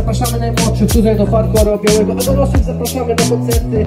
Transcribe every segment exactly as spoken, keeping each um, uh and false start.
zapraszamy najmłodszych tutaj do Parku Orła Białego, a dorosłych zapraszamy na koncerty.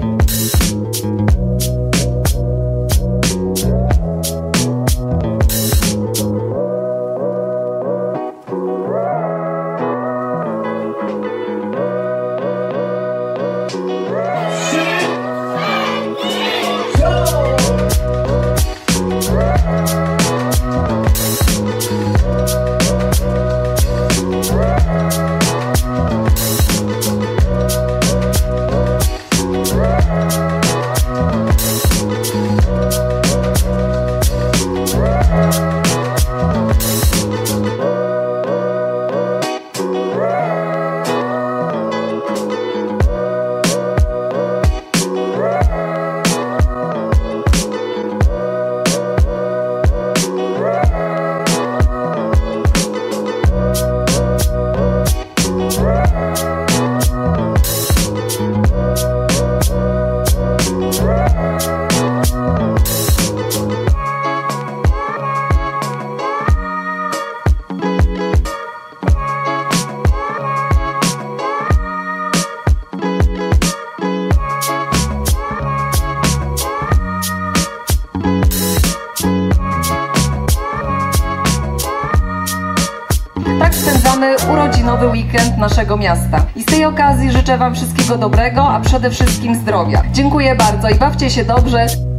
Tak spędzamy urodzinowy weekend naszego miasta. I z tej okazji życzę Wam wszystkiego dobrego, a przede wszystkim zdrowia. Dziękuję bardzo i bawcie się dobrze.